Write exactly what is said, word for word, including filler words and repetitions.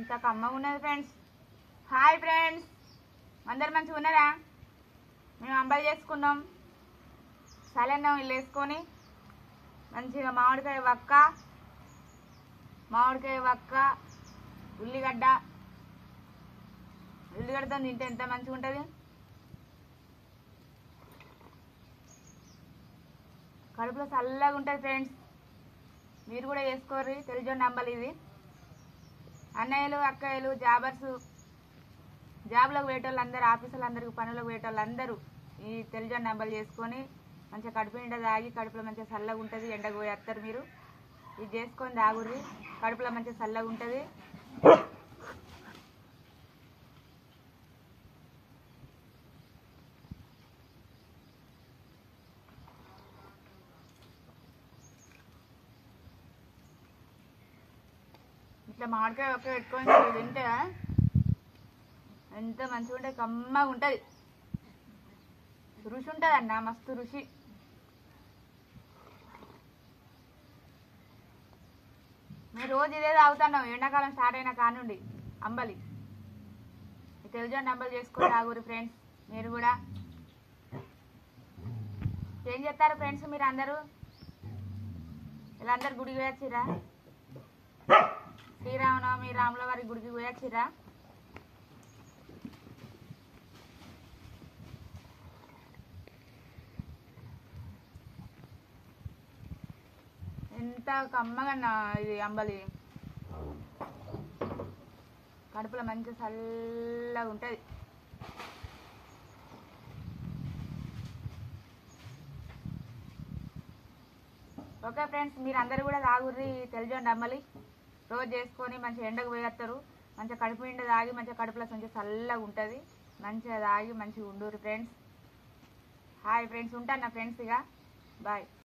ఎంత కమ్మగా ఉన్నది ఫ్రెండ్స్. హాయ్ ఫ్రెండ్స్, అందరు మంచిగా ఉన్నారా? మేము అంబలి చేసుకున్నాం. సలన్నం ఇల్లు వేసుకొని మంచిగా మామిడికాయ వక్క మామిడికాయ వక్క ఉల్లిగడ్డ ఉల్లిగడ్డతో తింటే ఎంత మంచిగా ఉంటుంది. కడుపులో చల్లగా ఉంటుంది ఫ్రెండ్స్. మీరు కూడా వేసుకోర్రి. తెలిజొన్న అంబలి ఇది. అన్నయ్యలు అక్కయ్యలు జాబర్సు జాబ్లోకి పోయేటోళ్ళు అందరూ ఆఫీసులు అందరికి పనులకు పోయేటోళ్ళు అందరూ ఈ తెలిజొన్న అంబలి చేసుకొని మంచిగా కడుపు నిండా తాగి కడుపులో మంచిగా చల్లగా ఉంటుంది. ఎండకు పోయి వస్తారు మీరు. ఇది చేసుకొని తాగుర్రి. కడుపులో మంచిగా చల్లగా ఉంటుంది. ఇట్లా మామిడికాయ ఒక్క పెట్టుకొని తింటే ఎంత మంచిగా ఉంటుంది. కమ్మగా ఉంటుంది. రుచి ఉంటుంది అన్న, మస్తు రుచి. మేము రోజు ఇదే తాగుతున్నాం ఎండాకాలం స్టార్ట్ అయిన కానుండి అంబలి. తెలిజొన్న అంబలి చేసుకొని తాగురు ఫ్రెండ్స్. మీరు కూడా ఏం చేస్తారు ఫ్రెండ్స్? మీరు అందరూ ఇలా అందరు గుడికి పోయొచ్చిరా? శ్రీరామనవమి రాముల వారి గుడికి పోయొచ్చిరా? ఎంత కమ్మగా ఇది అంబలి. కడుపులో మంచి చల్లగా ఉంటుంది. ఓకే ఫ్రెండ్స్, మీరు అందరూ కూడా తాగుర్రి తెలిజొన్న అంబలి. రోజు చేసుకొని మంచిగా ఎండకు పోయేస్తారు. మంచిగా కడుపు నిండా తాగి మంచిగా కడుపులో మంచిగా చల్లగా ఉంటుంది. మంచిగా తాగి మంచిగా ఉండుర్రి ఫ్రెండ్స్. హాయ్ ఫ్రెండ్స్, ఉంటాను నా ఫ్రెండ్స్. ఇక బాయ్.